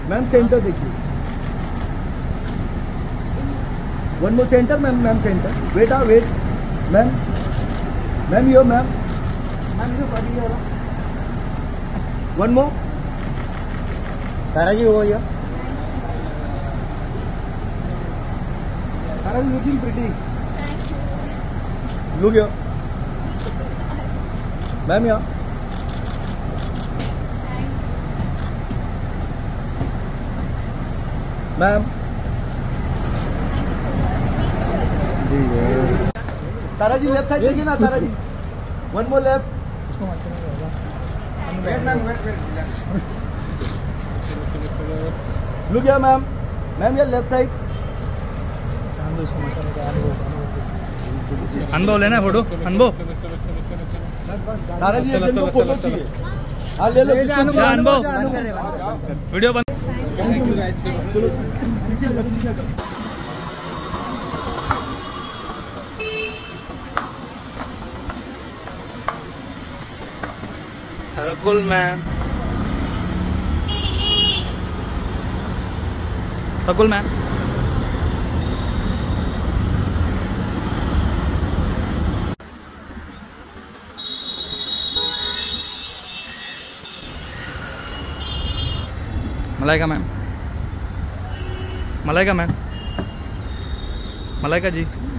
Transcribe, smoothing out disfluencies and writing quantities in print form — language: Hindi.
मैम सेंटर देखिए, one more centre ma'am, ma'am centre, wait wait ma'am, ma'am यो मैम, मैम यो बड़ी हो रहा, वन मोर तारा जी हो गया, Tara ji looking pretty, look यो मैम या ma'am, Tara ji left side देखिए ना, Tara ji one more left, wait ma'am wait, look या मैम, मैम या लेफ्ट साइड, अनुभव लेना फोटो, अनुभव तारा जी जिनको फोटो चाहिए हाँ ले लो, अनुभव वीडियो बंद। Rakul ma'am, Rakul ma'am, Malaika ma'am, Malaika ma'am, Malaika जी।